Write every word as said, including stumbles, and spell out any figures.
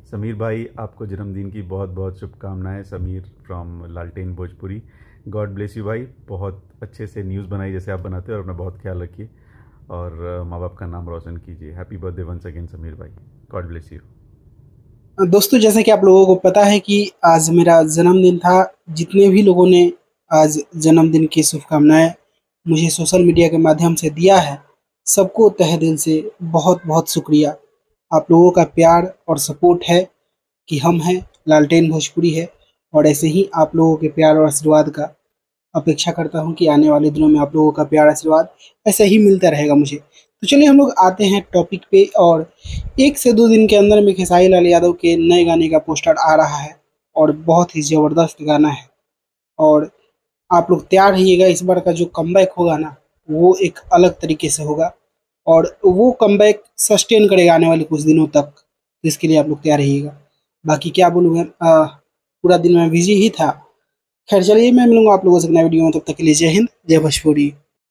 समीर भाई, आपको जन्मदिन की बहुत बहुत शुभकामनाएं। समीर फ्रॉम लालटेन भोजपुरी। गॉड ब्लेस यू भाई। बहुत अच्छे से न्यूज़ बनाई जैसे आप बनाते हो और अपना बहुत ख्याल रखिए और माँ बाप का नाम रोशन कीजिए। Happy birthday once again Sameer भाई। God bless you. दोस्तों, जैसे कि आप लोगों को पता है कि आज मेरा जन्मदिन था। जितने भी लोगों ने आज जन्मदिन की शुभकामनाएं मुझे सोशल मीडिया के माध्यम से दिया है, सबको तहे दिल से बहुत बहुत शुक्रिया। आप लोगों का प्यार और सपोर्ट है कि हम हैं, लालटेन भोजपुरी है। और ऐसे ही आप लोगों के प्यार और आशीर्वाद का अपेक्षा करता हूँ कि आने वाले दिनों में आप लोगों का प्यार आशीर्वाद ऐसे ही मिलता रहेगा मुझे। तो चलिए हम लोग आते हैं टॉपिक पे। और एक से दो दिन के अंदर में खेसारी लाल यादव के नए गाने का पोस्टर आ रहा है और बहुत ही ज़बरदस्त गाना है। और आप लोग तैयार रहिएगा, इस बार का जो कमबैक होगा ना, वो एक अलग तरीके से होगा और वो कमबैक सस्टेन करेगा आने वाले कुछ दिनों तक। तो इसके लिए आप लोग तैयार रहिएगा। बाकी क्या बोलूँ मैं, आ, पूरा दिन मैं बिजी ही था। खैर चलिए, मैं मिलूंगा आप लोगों से नए वीडियो में। तब तक के लिए जय हिंद, जय भोजपुरी।